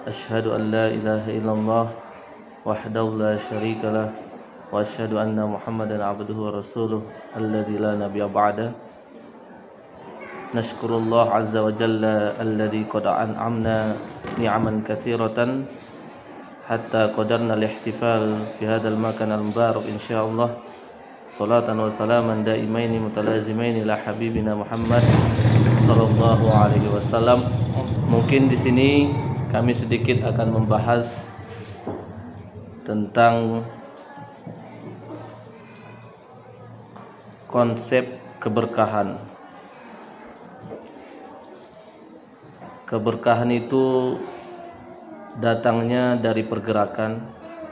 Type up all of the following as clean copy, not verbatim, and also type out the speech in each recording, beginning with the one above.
أشهد أن لا إله إلا الله وحده لا شريك له وأشهد أن محمدا عبده ورسوله الذي لا نبي بعده. نشكر الله عز وجل الذي قد أنعمنا نعما كثيرة حتى قدرنا الاحتفال في هذا المكان المبارك إن شاء الله. صلاة وسلاما دائمين متلازمين إلى حبيبنا محمد sallallahu alaihi wasallam. Mungkin di sini kami sedikit akan membahas tentang konsep keberkahan. Keberkahan itu datangnya dari pergerakan,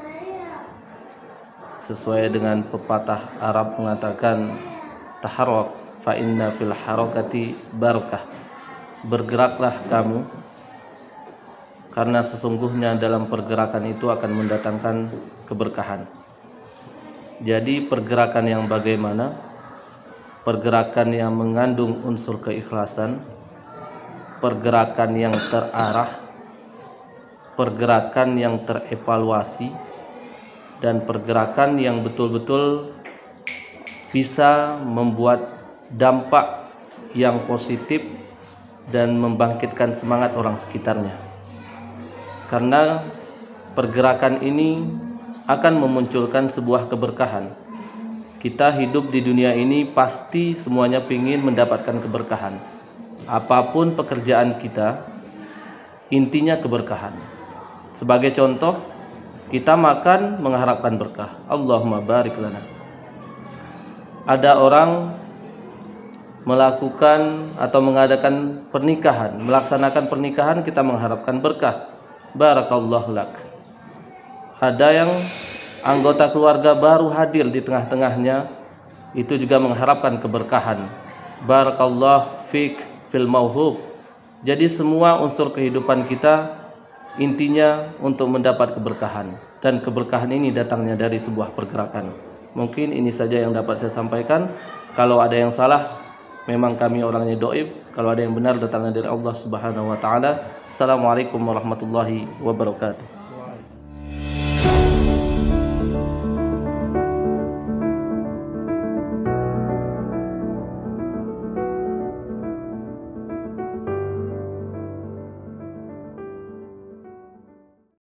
sesuai dengan pepatah Arab mengatakan taharrak fa inna fil harakati barakah. Bergeraklah kamu, karena sesungguhnya dalam pergerakan itu akan mendatangkan keberkahan. Jadi pergerakan yang bagaimana? Pergerakan yang mengandung unsur keikhlasan, pergerakan yang terarah, pergerakan yang terevaluasi, dan pergerakan yang betul-betul bisa membuat dampak yang positif dan membangkitkan semangat orang sekitarnya. Karena pergerakan ini akan memunculkan sebuah keberkahan. Kita hidup di dunia ini pasti semuanya ingin mendapatkan keberkahan. Apapun pekerjaan kita, intinya keberkahan. Sebagai contoh, kita makan mengharapkan berkah. Allahumma barik lana. Ada orang melakukan atau mengadakan pernikahan, melaksanakan pernikahan, kita mengharapkan berkah. Barakallahu lak. Ada yang anggota keluarga baru hadir di tengah-tengahnya, itu juga mengharapkan keberkahan. Barakallahu fik fil mauhub. Jadi semua unsur kehidupan kita intinya untuk mendapat keberkahan, dan keberkahan ini datangnya dari sebuah pergerakan. Mungkin ini saja yang dapat saya sampaikan. Kalau ada yang salah, memang kami orangnya doib. Kalau ada yang benar, datangnya dari Allah Subhanahu wa taala. Assalamualaikum warahmatullahi wabarakatuh.